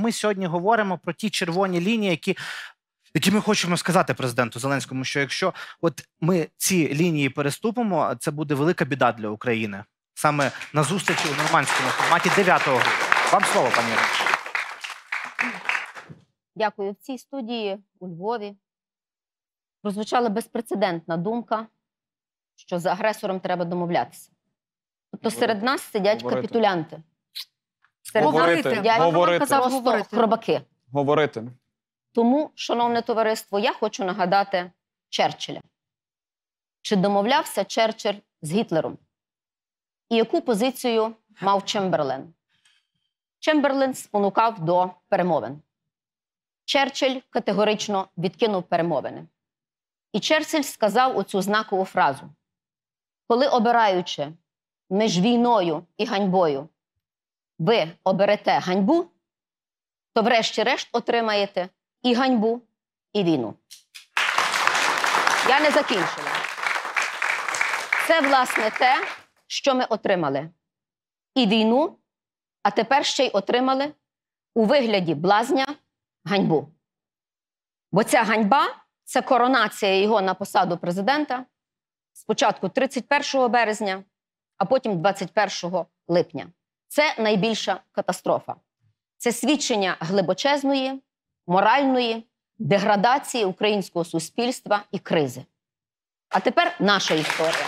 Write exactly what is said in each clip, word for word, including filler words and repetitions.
ми сьогодні говоримо про ті червоні лінії, які, які ми хочемо сказати президенту Зеленському, що якщо от ми ці лінії переступимо, це буде велика біда для України. Саме на зустрічі у нормандському форматі дев'ятого грудня. Вам слово, пані Ірино. Дякую. В цій студії у Львові прозвучала безпрецедентна думка, що з агресором треба домовлятися. Тобто серед нас сидять Говорити. капітулянти. Серед Говорити. нас сидять Говорити. просто Говорити. хробаки. Говорити. Тому, шановне товариство, я хочу нагадати Черчилля. Чи домовлявся Черчилль з Гітлером? І яку позицію мав Чемберлен? Чемберлен спонукав до перемовин. Черчилль категорично відкинув перемовини. І Черчилль сказав оцю знакову фразу: коли, обираючи між війною і ганьбою, ви оберете ганьбу, то врешті-решт отримаєте і ганьбу, і війну. Я не закінчила. Це, власне, те, що ми отримали. І війну, а тепер ще й отримали у вигляді блазня ганьбу. Бо ця ганьба – це коронація його на посаду президента спочатку тридцять першого березня, а потім двадцять першого липня. Це найбільша катастрофа. Це свідчення глибочезної, моральної деградації українського суспільства і кризи. А тепер наша історія.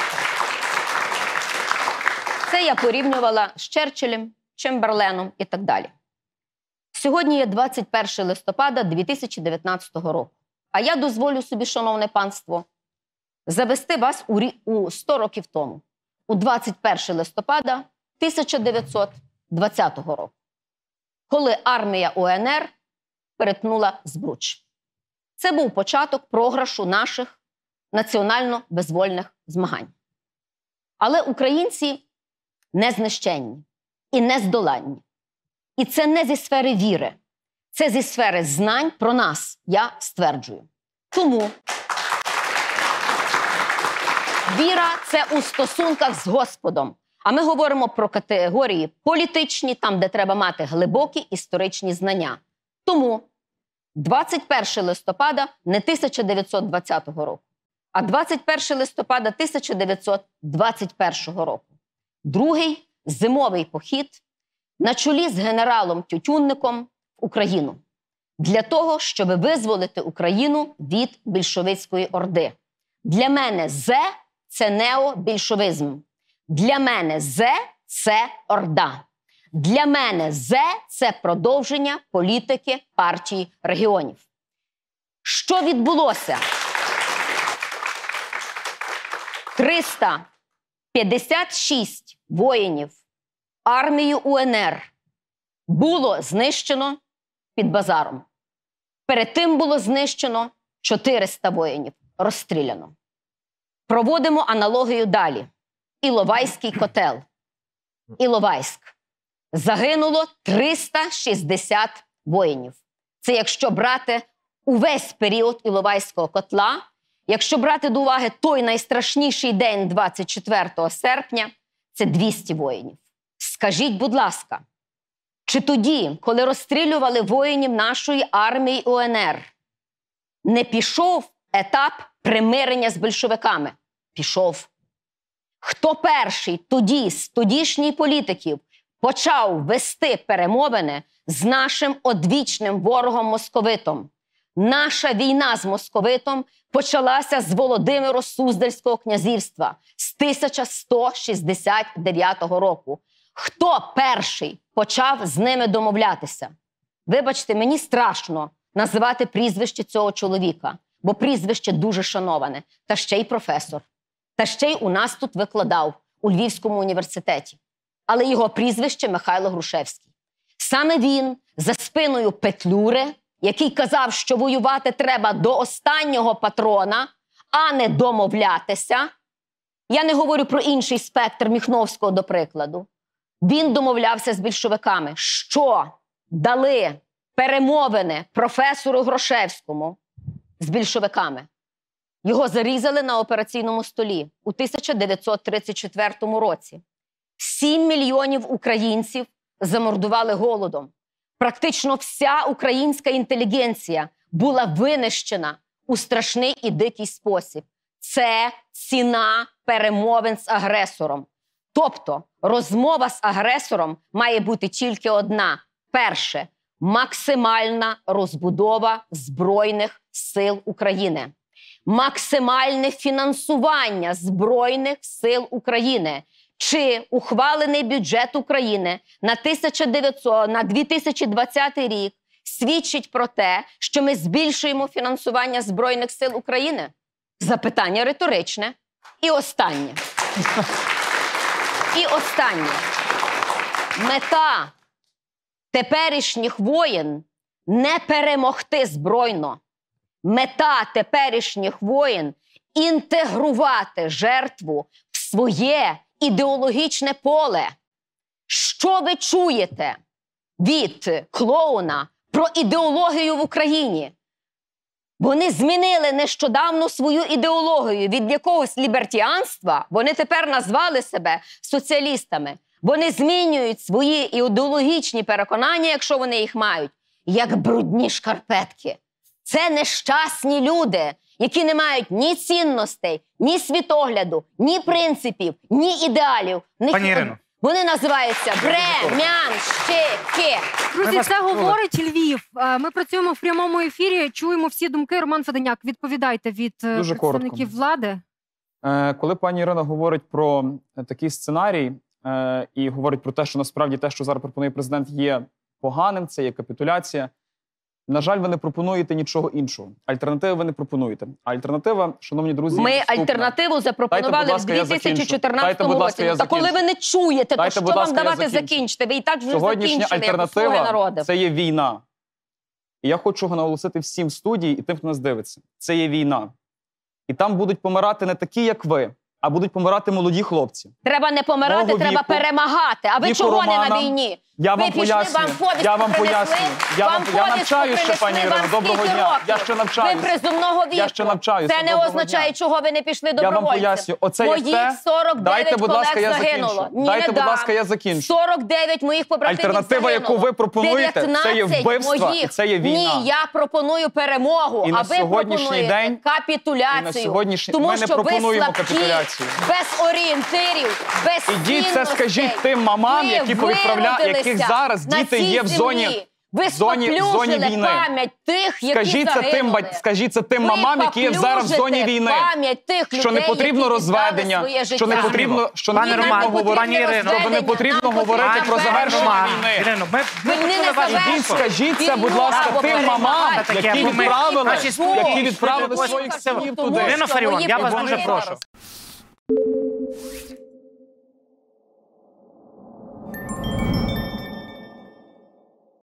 Це я порівнювала з Черчиллем, Чемберленом і так далі. Сьогодні є двадцять перше листопада дві тисячі дев'ятнадцятого року. А я дозволю собі, шановне панство, завести вас у, рі... у сто років тому, у двадцять перше листопада тисяча дев'ятсот двадцятого року, коли армія УНР перетнула Збруч. Це був початок програшу наших національно-визвольних змагань. Але українці не знищенні і не здоланні. І це не зі сфери віри, це зі сфери знань про нас, я стверджую. Тому віра – це у стосунках з Господом. А ми говоримо про категорії політичні, там, де треба мати глибокі історичні знання. Тому двадцять перше листопада не тисяча дев'ятсот двадцятого року, а двадцять перше листопада тисяча дев'ятсот двадцять першого року. Другий зимовий похід на чолі з генералом Тютюнником в Україну. Для того, щоб визволити Україну від більшовицької орди. Для мене «зе» – це необільшовизм. Для мене «зе» – це орда. Для мене «зе» – це продовження політики партії регіонів. Що відбулося? триста п'ятдесят шість воїнів армії УНР було знищено під базаром. Перед тим було знищено чотириста воїнів, розстріляно. Проводимо аналогію далі. Іловайський котел. Іловайськ. Загинуло триста шістдесят воїнів. Це якщо брати увесь період Іловайського котла, якщо брати до уваги той найстрашніший день двадцять четвертого серпня, це двісті воїнів. Скажіть, будь ласка, чи тоді, коли розстрілювали воїнів нашої армії УНР, не пішов етап примирення з більшовиками? Пішов. Хто перший тоді з тодішніх політиків почав вести перемовини з нашим одвічним ворогом московитом? Наша війна з московитом почалася з Володимиро Суздальського князівства з тисяча сто шістдесят дев'ятого року. Хто перший почав з ними домовлятися? Вибачте, мені страшно називати прізвище цього чоловіка, бо прізвище дуже шановане, та ще й професор. Та ще й у нас тут викладав у Львівському університеті. Але його прізвище Михайло Грушевський. Саме він за спиною Петлюри, який казав, що воювати треба до останнього патрона, а не домовлятися. Я не говорю про інший спектр Міхновського, до прикладу. Він домовлявся з більшовиками, що дали перемовини професору Грушевському з більшовиками. Його зарізали на операційному столі у тисяча дев'ятсот тридцять четвертому році. Сім мільйонів українців замордували голодом. практично вся українська інтелігенція була винищена у страшний і дикий спосіб. Це ціна перемовин з агресором. Тобто розмова з агресором має бути тільки одна. Перше – максимальна розбудова Збройних сил України. Максимальне фінансування Збройних сил України. Чи ухвалений бюджет України на, на дві тисячі двадцятий рік свідчить про те, що ми збільшуємо фінансування Збройних сил України? Запитання риторичне. І останнє. І останнє. Мета теперішніх воєн не перемогти збройно. Мета теперішніх воєн – інтегрувати жертву в своє ідеологічне поле. Що ви чуєте від клоуна про ідеологію в Україні? Вони змінили нещодавно свою ідеологію від якогось лібертіанства. Вони тепер назвали себе соціалістами. Вони змінюють свої ідеологічні переконання, якщо вони їх мають, як брудні шкарпетки. Це нещасні люди, які не мають ні цінностей, ні світогляду, ні принципів, ні ідеалів. Пані Ірино. Вони називаються бремянщики. Друзі, це говорить Львів. Ми працюємо в прямому ефірі, чуємо всі думки. Роман Феденяк, відповідайте від Дуже представників коротко. влади. Коли пані Ірина говорить про такий сценарій і говорить про те, що насправді те, що зараз пропонує президент, є поганим, це є капітуляція, на жаль, ви не пропонуєте нічого іншого. Альтернативи ви не пропонуєте. А альтернатива, шановні друзі, Ми наступна. альтернативу запропонували Дайте, будь ласка, в дві тисячі чотирнадцятому Дайте, будь ласка, році. я Та коли ви не чуєте, Дайте, то будь що ласка, вам я давати закінчу. закінчити? Ви і так вже Сьогоднішня закінчили, як у «Слуги альтернатива народу». – це є війна. І я хочу наголосити всім в студії і тим, хто нас дивиться. Це є війна. І там будуть помирати не такі, як ви, а будуть помирати молоді хлопці. Треба не помирати, Мого треба віку, перемагати. А ви віку чого Романа. не на війні? Я Ви вам пішли, пояснюю. вам повістку Я вам принесли, пояснюю. Я вам вам я повістку навчаю ще, принесли, пані Ірино. вам Доброго скільки дня. років? Я ще навчаюся. Ви призовного віку. Я ще навчаюся. Це не Доброго означає, дня. чого ви не пішли Я вам добровольцем. поясню. Оце є Моїх те. сорок дев'ять Дайте, будь ласка, я колег загинуло. закінчу. Ні, Дайте, не будь дам. ласка, я закінчу. сорок дев'ять моїх побратимів Альтернатива, загинуло. яку ви пропонуєте, це є вбивство, моїх. і це є війна. Ні, я пропоную перемогу, І а на ви сьогоднішній пропонуєте день- капітуляцію. і на сьогоднішній- Тому ми не що ви пропонуємо слабкі, капітуляцію. без орієнтирів, без Ідіть це цінностей. скажіть тим мамам, Ви які повідправля... виродилися яких зараз на діти цій є в зоні, землі. Ви в зоні, в зоні споплюжили війни. пам'ять тих, які Скажіть це, тим, загинули. бать- скажіть це тим Ви мамам, які є зараз в зоні поплюжите війни. пам'ять тих Що не людей, потрібно які розведення, віддали своє що не життя. потрібно, що не Пане потрібно Роман, говорити, пані Ірино, що не потрібно нам говорити потрібно про завершення Роман, війни. Ірино, ми, ми Ви почули не вашу завершуєте. відповідь. Скажіть це, будь Війну ласка, або тим мамам, перемагати. Таке, які бо ми- відправили, наші студії- які відправили Ось- своїх синів Тому туди. Ірино що Фаріон, мої я вас побратими дуже прошу.